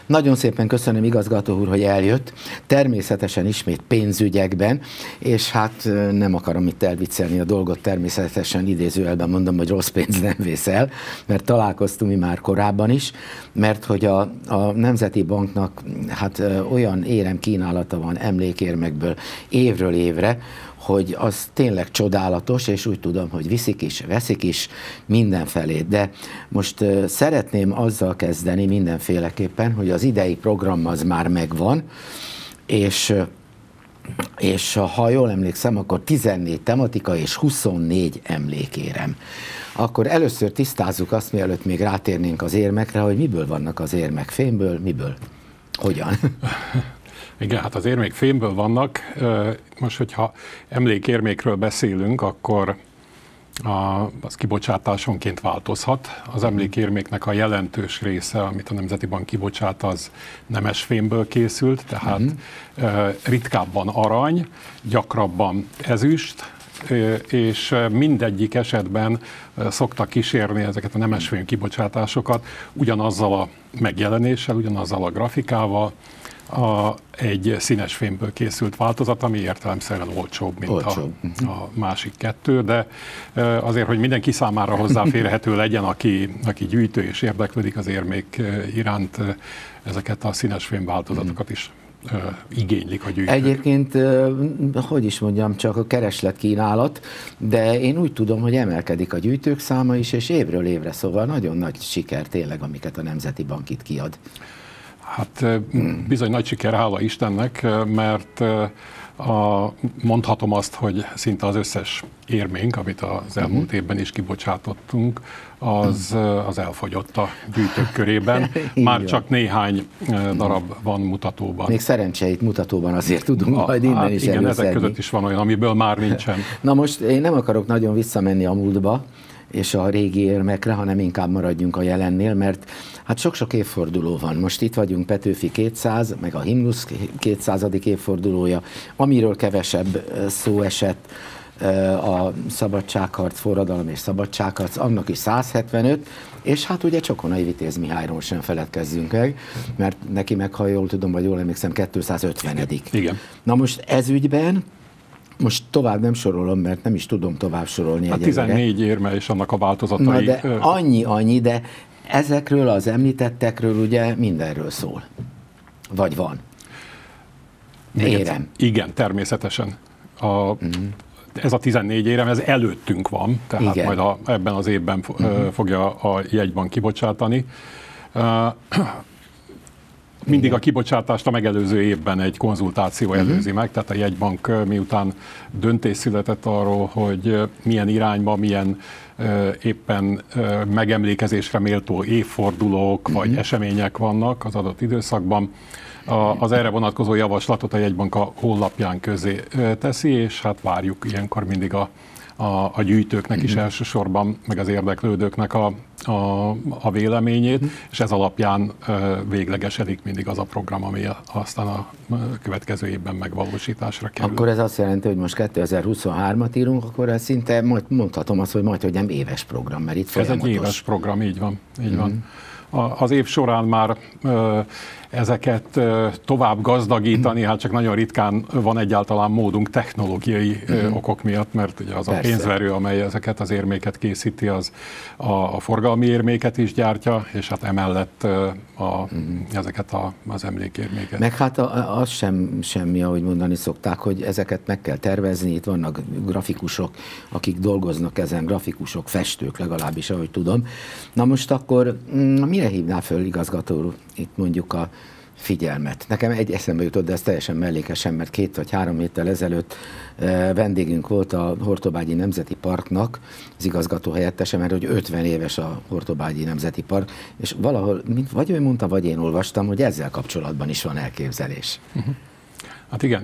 Nagyon szépen köszönöm, igazgató úr, hogy eljött. Természetesen ismét pénzügyekben, és hát nem akarom itt elviccelni a dolgot, természetesen idézőjelben mondom, hogy rossz pénz nem vész el, mert találkoztunk mi már korábban is, mert hogy a Nemzeti Banknak hát olyan érem kínálata van emlékérmekből évről évre, hogy az tényleg csodálatos, és úgy tudom, hogy viszik is, veszik is mindenfelé. De most szeretném azzal kezdeni mindenféleképpen, hogy az idei program az már megvan, és ha jól emlékszem, akkor 14 tematika és 24 emlékérem. Akkor először tisztázzuk azt, mielőtt még rátérnénk az érmekre, hogy miből vannak az érmek, fémből, miből, hogyan? Igen, hát az érmék fémből vannak. Most, hogyha emlékérmékről beszélünk, akkor az kibocsátásonként változhat. Az emlékérméknek a jelentős része, amit a Nemzeti Bank kibocsát, az nemes fémből készült, tehát ritkábban arany, gyakrabban ezüst, és mindegyik esetben szoktak kísérni ezeket a nemesfém kibocsátásokat ugyanazzal a megjelenéssel, ugyanazzal a grafikával, egy színes fémből készült változat, ami értelemszerűen olcsóbb, mint a másik kettő, de azért, hogy mindenki számára hozzáférhető legyen, aki gyűjtő és érdeklődik az érmék iránt, ezeket a színes fém változatokat is igénylik a gyűjtők. Egyébként, hogy is mondjam, csak a keresletkínálat, de én úgy tudom, hogy emelkedik a gyűjtők száma is, és évről évre, szóval nagyon nagy siker tényleg, amiket a Nemzeti Bank itt kiad. Hát bizony nagy siker, hála Istennek, mert mondhatom azt, hogy szinte az összes érménk, amit az elmúlt évben is kibocsátottunk, az elfogyott a gyűjtők körében. Már csak néhány darab van mutatóban. Még szerencsét mutatóban azért tudunk majd innen is igen, előszedni. ezek között is van olyan, amiből már nincsen. Na most én nem akarok nagyon visszamenni a múltba, és a régi érmekre, hanem inkább maradjunk a jelennél, mert hát sok-sok évforduló van. Most itt vagyunk Petőfi 200, meg a Himnusz 200. évfordulója, amiről kevesebb szó esett, a szabadságharc, forradalom és szabadságharc, annak is 175, és hát ugye Csokonai Vitéz Mihályról sem feledkezzünk meg, mert neki meg, ha jól tudom, vagy jól emlékszem, 250. Igen. Na most ez ügyben, most tovább nem sorolom, mert nem is tudom tovább sorolni. A 14 érme és annak a változatai. Na de annyi, de ezekről az említettekről ugye mindenről szól. Vagy van. Érem. Igen, természetesen. Ez a 14 érem, ez előttünk van, tehát igen. Majd ebben az évben fogja a jegybank kibocsátani. Mindig a kibocsátást a megelőző évben egy konzultáció előzi meg, tehát a jegybank miután döntés született arról, hogy milyen irányba, milyen éppen megemlékezésre méltó évfordulók vagy események vannak az adott időszakban, az erre vonatkozó javaslatot a jegybank a honlapján közé teszi, és hát várjuk ilyenkor mindig a gyűjtőknek is elsősorban, meg az érdeklődőknek a véleményét, és ez alapján véglegesedik mindig az a program, ami aztán a következő évben megvalósításra kerül. Akkor ez azt jelenti, hogy most 2023-at írunk, akkor ez szinte mondhatom azt, hogy majdhogy nem éves program, mert itt folyamatos. Ez egy éves program, így van. Így van. Az év során már ezeket tovább gazdagítani, hát csak nagyon ritkán van egyáltalán módunk technológiai okok miatt, mert ugye az a pénzverő, amely ezeket az érméket készíti, az a forgalmi érméket is gyártja, és hát emellett ezeket az emlékérméket. Meg hát az sem semmi, ahogy mondani szokták, hogy ezeket meg kell tervezni, itt vannak grafikusok, akik dolgoznak ezen, grafikusok, festők legalábbis, ahogy tudom. Na most akkor mire hívná föl, igazgató úr, itt mondjuk a figyelmet? Nekem egy eszembe jutott, de ez teljesen mellékesen, mert 2 vagy 3 héttel ezelőtt vendégünk volt a Hortobágyi Nemzeti Parknak az igazgató helyettese, mert hogy 50 éves a Hortobágyi Nemzeti Park, és valahol, vagy ő mondta, vagy én olvastam, hogy ezzel kapcsolatban is van elképzelés. Hát igen,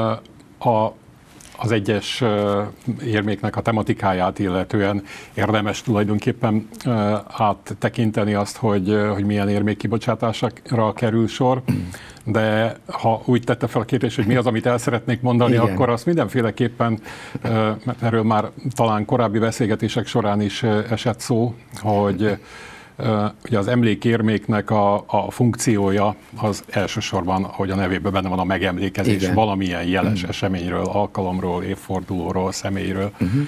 az egyes érméknek a tematikáját illetően érdemes tulajdonképpen áttekinteni azt, hogy milyen érmék kibocsátásra kerül sor, de ha úgy tette fel a kérdést, hogy mi az, amit el szeretnék mondani, igen, akkor azt mindenféleképpen, mert erről már talán korábbi beszélgetések során is esett szó, hogy Ugye az emlékérméknek a funkciója az elsősorban, ahogy a nevében benne van, a megemlékezés. Igen. Valamilyen jeles eseményről, alkalomról, évfordulóról, személyről.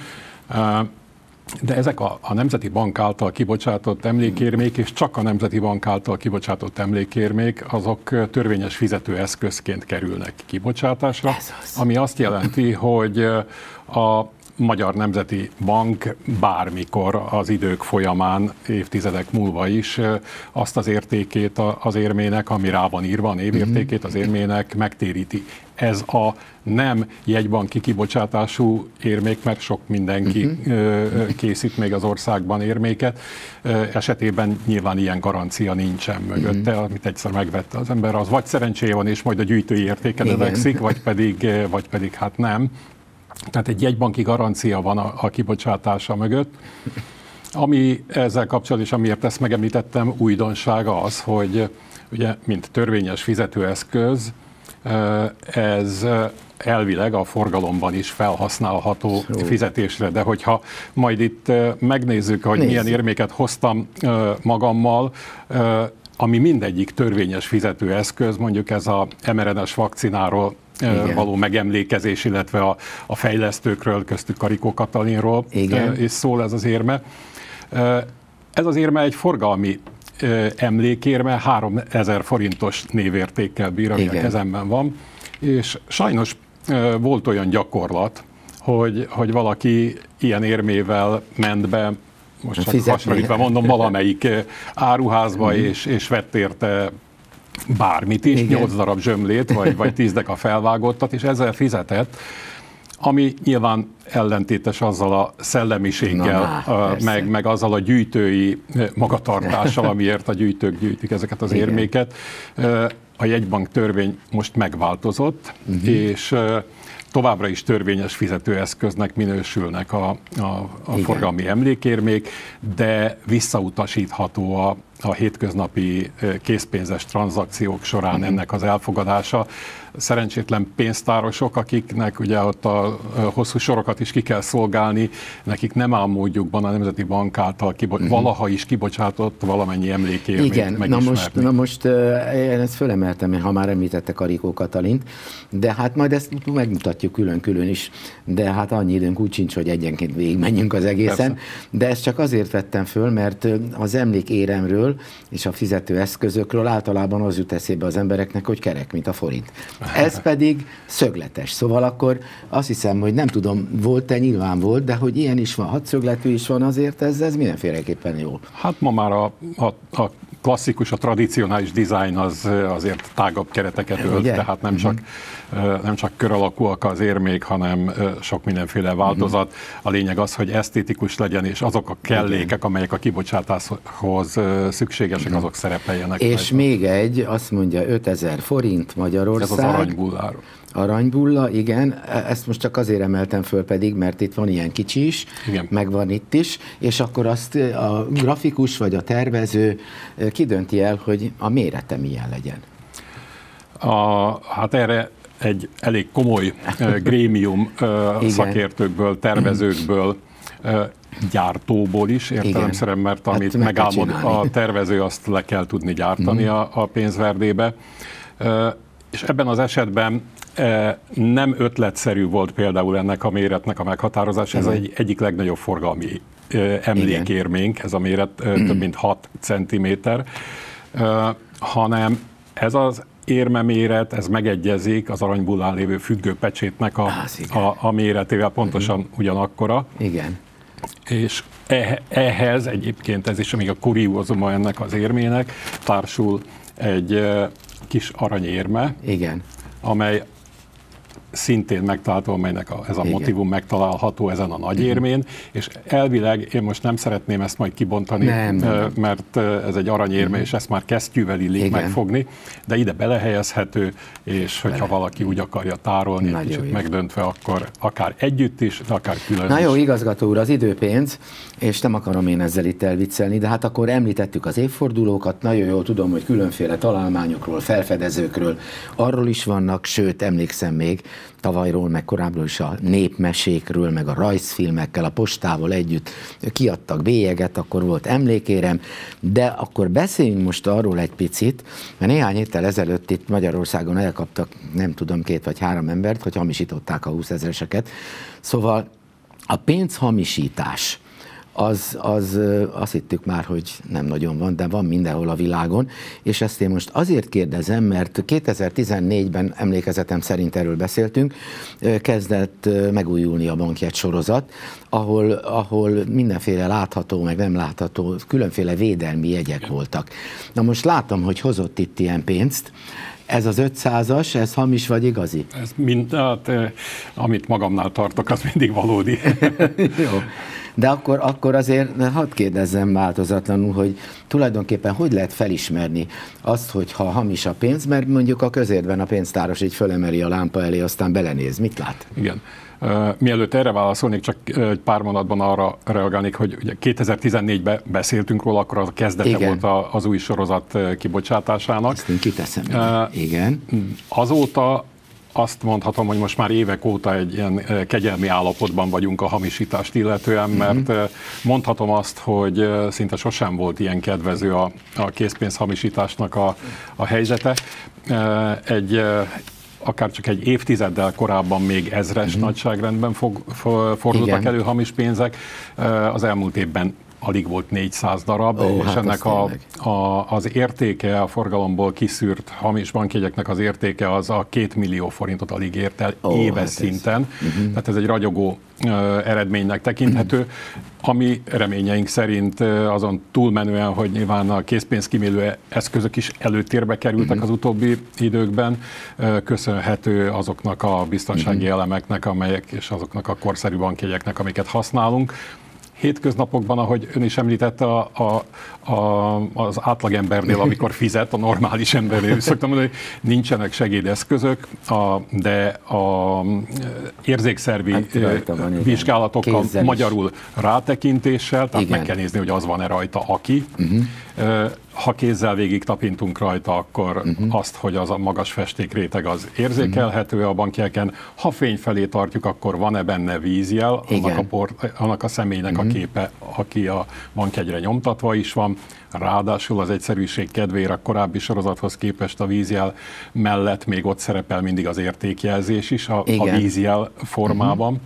De ezek a Nemzeti Bank által kibocsátott emlékérmék, és csak a Nemzeti Bank által kibocsátott emlékérmék, azok törvényes fizetőeszközként kerülnek kibocsátásra, ami azt jelenti, hogy a Magyar Nemzeti Bank bármikor az idők folyamán, évtizedek múlva is azt az értékét az érmének, ami rá van írva, a névértékét az érmének megtéríti. Ez a nem jegybanki kibocsátású érmék, mert sok mindenki készít még az országban érméket, esetében nyilván ilyen garancia nincsen mögötte, amit egyszer megvette az ember, az vagy szerencséje van, és majd a gyűjtői értéke növekszik, vagy pedig hát nem. Tehát egy jegybanki garancia van a kibocsátása mögött. Ami ezzel kapcsolatban, és amiért ezt megemlítettem, újdonsága az, hogy ugye, mint törvényes fizetőeszköz, ez elvileg a forgalomban is felhasználható fizetésre, de hogyha majd itt megnézzük, hogy milyen érméket hoztam magammal, ami mindegyik törvényes fizetőeszköz, mondjuk ez a mRNA-s vakcináról való megemlékezés, illetve a fejlesztőkről, köztük Karikó Katalinról is szól ez az érme. Ez az érme egy forgalmi emlékérme, 3000 forintos névértékkel bír, ami a kezemben van, és sajnos volt olyan gyakorlat, hogy valaki ilyen érmével ment be, most csak hasonlítva mondom, valamelyik áruházba, és vett érte bármit is, 8 darab zsömlét, vagy 10 deka felvágottat, és ezzel fizetett, ami nyilván ellentétes azzal a szellemiséggel, meg azzal a gyűjtői magatartással, amiért a gyűjtők gyűjtik ezeket az érméket. A jegybank törvény most megváltozott, és továbbra is törvényes fizetőeszköznek minősülnek a forgalmi emlékérmék, de visszautasítható a hétköznapi készpénzes tranzakciók során ennek az elfogadása. Szerencsétlen pénztárosok, akiknek ugye ott a hosszú sorokat is ki kell szolgálni, nekik nem áll módjukban a Nemzeti Bank által valaha is kibocsátott valamennyi emlékérmét megismerni. Na most én ezt fölemeltem, ha már említette Karikó Katalint, de hát majd ezt megmutatjuk külön-külön is, de hát annyi időnk úgy sincs, hogy egyenként végigmenjünk az egészen. Persze. De ezt csak azért vettem föl, mert az emlékéremről és a fizetőeszközökről általában az jut eszébe az embereknek, hogy kerek, mint a forint. Ez pedig szögletes. Szóval akkor azt hiszem, hogy nem tudom, volt-e, nyilván volt, de hogy ilyen is van, hatszögletű is van, azért ez mindenféleképpen jó. Hát ma már a klasszikus, a tradicionális dizájn az azért tágabb kereteket ölt, tehát nem csak kör alakúak az érmék, hanem sok mindenféle változat. A lényeg az, hogy esztétikus legyen, és azok a kellékek, amelyek a kibocsátáshoz szükségesek, azok szerepeljenek. És még egy, azt mondja 5000 forint Magyarország. Ez az aranybulláról. Aranybulla, igen. Ezt most csak azért emeltem föl pedig, mert itt van ilyen kicsi is, meg van itt is, és akkor azt a grafikus vagy a tervező kidönti el, hogy a mérete milyen legyen. Hát erre egy elég komoly grémium szakértőkből, tervezőkből, gyártóból is értelemszerűen, mert amit megálmod a tervező, azt le kell tudni gyártani a pénzverdébe. És ebben az esetben nem ötletszerű volt például ennek a méretnek a meghatározása, ez egyik legnagyobb forgalmi emlékérménk, ez a méret több mint 6 centiméter, hanem ez az érmeméret, ez megegyezik az aranybullán lévő függőpecsétnek a méretével, pontosan ugyanakkora. Igen. És ehhez egyébként, ez is még a kuriózuma ennek az érmének, társul egy kis aranyérme, amely szintén megtalálható, amelynek ez a motivum megtalálható ezen a nagyérmén, és elvileg én most nem szeretném ezt majd kibontani, mert ez egy aranyérme, és ezt már kesztyűvel illik megfogni, de ide belehelyezhető, és hogyha valaki úgy akarja tárolni, egy kicsit megdöntve, akkor akár együtt is, de akár külön is. Jó, igazgató úr, az időpénz, és nem akarom én ezzel itt elviccelni, de hát akkor említettük az évfordulókat, nagyon jól tudom, hogy különféle találmányokról, felfedezőkről, arról is vannak, sőt, emlékszem még, tavalyról, meg korábbról is a népmesékről, meg a rajzfilmekkel, a postával együtt kiadtak bélyeget, akkor volt emlékérem, de akkor beszéljünk most arról egy picit, mert néhány héttel ezelőtt itt Magyarországon elkaptak, nem tudom, 2 vagy 3 embert, hogy hamisították a 20 000-eseket. Szóval a pénzhamisítás, azt hittük már, hogy nem nagyon van, de van mindenhol a világon, és ezt én most azért kérdezem, mert 2014-ben, emlékezetem szerint erről beszéltünk, kezdett megújulni a bankjegy sorozat, ahol mindenféle látható, meg nem látható, különféle védelmi jegyek voltak. Na most látom, hogy hozott itt ilyen pénzt. Ez az 500-as, ez hamis vagy igazi? Ez hát, amit magamnál tartok, az mindig valódi. Jó. De akkor azért hadd kérdezzem változatlanul, hogy tulajdonképpen hogy lehet felismerni azt, hogy ha hamis a pénz, mert mondjuk a közértben a pénztáros így fölemeli a lámpa elé, aztán belenéz. Mit lát? Igen. Mielőtt erre válaszolnék, csak egy pár mondatban arra reagálnék, hogy ugye 2014-ben beszéltünk róla, akkor a kezdete igen. volt az új sorozat kibocsátásának. Ezt én kiteszem. Igen. Azóta azt mondhatom, hogy most már évek óta egy ilyen kegyelmi állapotban vagyunk a hamisítást illetően, mert mondhatom azt, hogy szinte sosem volt ilyen kedvező a készpénzhamisításnak a helyzete. Akár csak egy évtizeddel korábban még ezres nagyságrendben fordultak elő hamis pénzek. Az elmúlt évben alig volt 400 darab, és hát ennek az értéke, a forgalomból kiszűrt hamis bankjegyeknek az értéke az a 2 millió forintot alig ért el éves szinten. Tehát ez egy ragyogó eredménynek tekinthető, ami reményeink szerint azon túlmenően, hogy nyilván a készpénzkímélő eszközök is előtérbe kerültek az utóbbi időkben, köszönhető azoknak a biztonsági elemeknek, amelyek és azoknak a korszerű bankjegyeknek, amiket használunk. Hétköznapokban, ahogy ön is említette, az átlagembernél, amikor fizet, a normális embernél, szoktam mondani, hogy nincsenek segédeszközök, de a érzékszervi vizsgálatokkal, magyarul rátekintéssel, tehát meg kell nézni, hogy az van-e rajta, aki. Ha kézzel végig tapintunk rajta, akkor azt, hogy az a magas festékréteg az érzékelhető a bankjegyeken. Ha fény felé tartjuk, akkor van-e benne vízjel, annak a személynek a képe, aki a bankjegyre nyomtatva is van. Ráadásul az egyszerűség kedvére a korábbi sorozathoz képest a vízjel mellett még ott szerepel mindig az értékjelzés is a vízjel formában.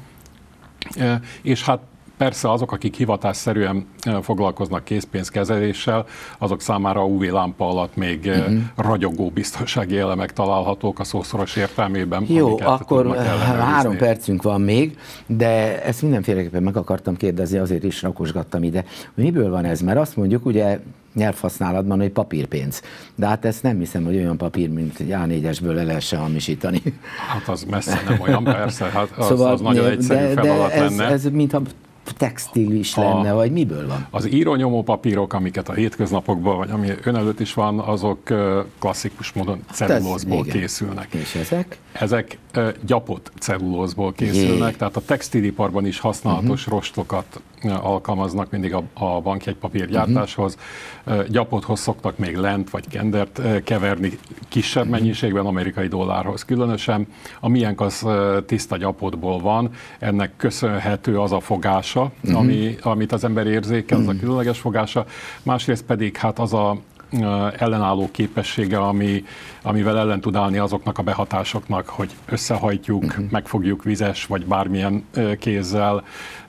És hát persze azok, akik hivatásszerűen foglalkoznak készpénzkezeléssel, azok számára UV lámpa alatt még ragyogó biztonsági elemek találhatók a szószoros értelmében. Jó, akkor 3 percünk van még, de ezt mindenféleképpen meg akartam kérdezni, azért is rakosgattam ide, hogy miből van ez, mert azt mondjuk ugye nyelvhasználatban, hogy papírpénz. De hát ezt nem hiszem, hogy olyan papír, mint egy A4-esből le lehessen hamisítani. Hát az messze nem olyan, persze, hát az nagyon egyszerű feladat lenne. Ez mintha textil is lenne, vagy miből van? Az írónyomó papírok, amiket a hétköznapokban, vagy ami ön előtt is van, azok klasszikus módon cellulózból készülnek. És ezek? Ezek gyapott cellulózból készülnek, tehát a textiliparban is használatos rostokat alkalmaznak mindig a bankjegypapírgyártáshoz. Gyapothoz szoktak még lent vagy kendert keverni kisebb mennyiségben, amerikai dollárhoz különösen. A miénk az tiszta gyapotból van, ennek köszönhető az a fogása, amit az ember érzékel, az a különleges fogása. Másrészt pedig hát az a ellenálló képessége, amivel ellen tud állni azoknak a behatásoknak, hogy összehajtjuk, megfogjuk vizes, vagy bármilyen kézzel,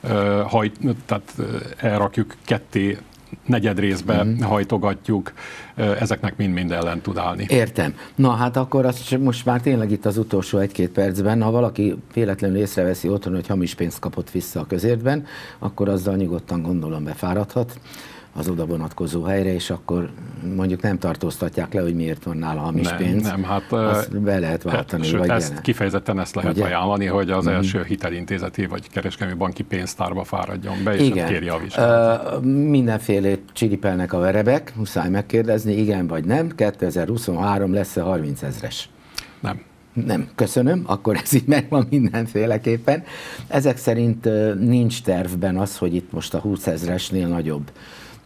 tehát elrakjuk ketté, negyed részbe hajtogatjuk, ezeknek mind-mind ellen tud állni. Értem. Na hát akkor azt most már tényleg itt az utolsó 1-2 percben, ha valaki véletlenül észreveszi otthon, hogy hamis pénzt kapott vissza a közértben, akkor azzal nyugodtan gondolom befáradhat az oda vonatkozó helyre, és akkor mondjuk nem tartóztatják le, hogy miért van nála hamis pénz. Nem, hát azt be lehet váltani. Sőt, vagy kifejezetten ezt lehet ajánlani, hogy az első hitelintézeti vagy kereskedelmi banki pénztárba fáradjon be, és kérje a vizsgálatot. Mindenfélét csiripelnek a verebek, muszáj megkérdezni, igen vagy nem, 2023 lesz-e 30 000-es? Nem. Nem, köszönöm, akkor ez így megvan mindenféleképpen. Ezek szerint nincs tervben az, hogy itt most a 20 000-esnél nagyobb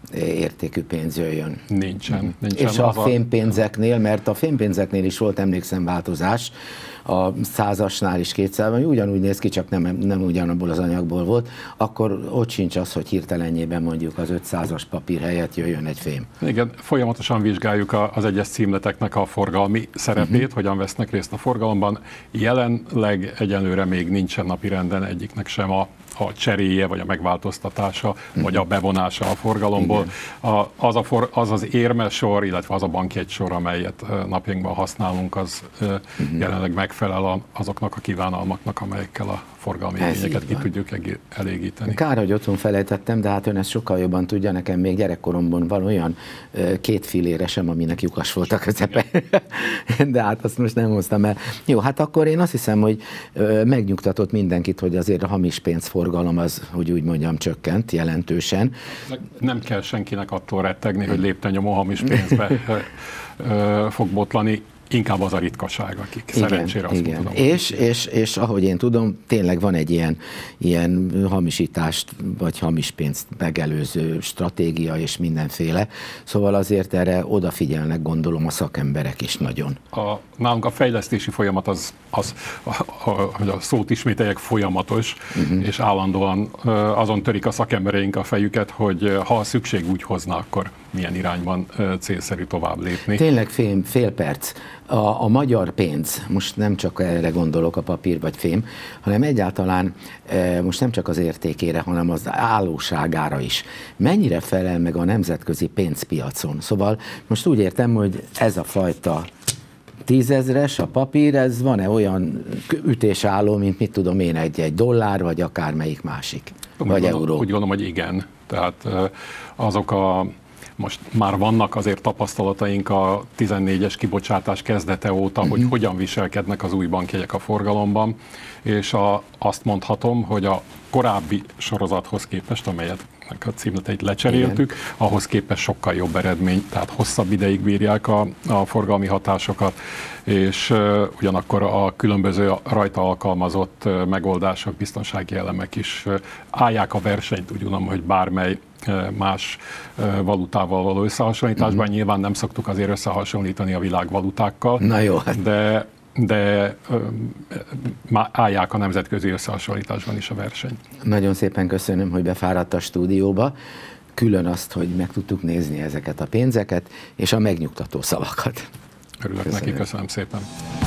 értékű pénz jöjjön. Nincsen. És a fémpénzeknél, mert a fémpénzeknél is volt, emlékszem, változás, a 100-asnál is 200-ban, ugyanúgy néz ki, csak nem ugyanabból az anyagból volt, akkor ott sincs az, hogy hirtelenjében mondjuk az 500-as papír helyett jöjjön egy fém. Igen, folyamatosan vizsgáljuk az egyes címleteknek a forgalmi szerepét, hogyan vesznek részt a forgalomban. Jelenleg egyelőre még nincsen napirenden egyiknek sem a cseréje, vagy a megváltoztatása, vagy a bevonása a forgalomból. Az az érmesor, illetve az a bankjegysor, amelyet napjainkban használunk, az jelenleg megfelel azoknak a kívánalmaknak, amelyekkel a forgalmi igényeket ki tudjuk elégíteni. Kár, hogy otthon felejtettem, de hát ön ezt sokkal jobban tudja, nekem még gyerekkoromban van olyan 2 filléresem, aminek lyukas volt a közepe. De hát azt most nem hoztam el. Jó, hát akkor én azt hiszem, hogy megnyugtatott mindenkit, hogy azért a hamis pénzforgalom az, hogy úgy mondjam, csökkent jelentősen. Nem kell senkinek attól rettegni, hogy léptennyomó hamis pénzbe fog botlani. Inkább az a ritkaság, akik szerencsére azt tudom. És ahogy én tudom, tényleg van egy ilyen hamisítást, vagy hamis pénzt megelőző stratégia és mindenféle. Szóval azért erre odafigyelnek, gondolom, a szakemberek is nagyon. Nálunk a fejlesztési folyamat hogy a szót ismételjek, folyamatos, és állandóan azon törik a szakembereink a fejüket, hogy ha a szükség úgy hozna, akkor milyen irányban célszerű tovább lépni. Tényleg fél perc. A magyar pénz, most nem csak erre gondolok, a papír vagy fém, hanem egyáltalán most nem csak az értékére, hanem az állóságára is. Mennyire felel meg a nemzetközi pénzpiacon? Szóval most úgy értem, hogy ez a fajta 10 000-es a papír, ez van-e olyan ütésálló, mint mit tudom én, egy dollár, vagy akármelyik másik, vagy euró? Úgy gondolom, hogy igen. Tehát most már vannak azért tapasztalataink a 14-es kibocsátás kezdete óta, hogy hogyan viselkednek az új bankjegyek a forgalomban, és azt mondhatom, hogy a korábbi sorozathoz képest, amelyet a címleteit lecseréltük, ahhoz képest sokkal jobb eredmény, tehát hosszabb ideig bírják a forgalmi hatásokat, és ugyanakkor a különböző rajta alkalmazott megoldások, biztonsági elemek is állják a versenyt, úgy gondolom, hogy bármely más valutával való összehasonlításban. Nyilván nem szoktuk azért összehasonlítani a világvalutákkal, na jó, de állják a nemzetközi összehasonlításban is a versenyt. Nagyon szépen köszönöm, hogy befáradt a stúdióba, külön azt, hogy meg tudtuk nézni ezeket a pénzeket, és a megnyugtató szavakat. Örülök neki, köszönöm szépen.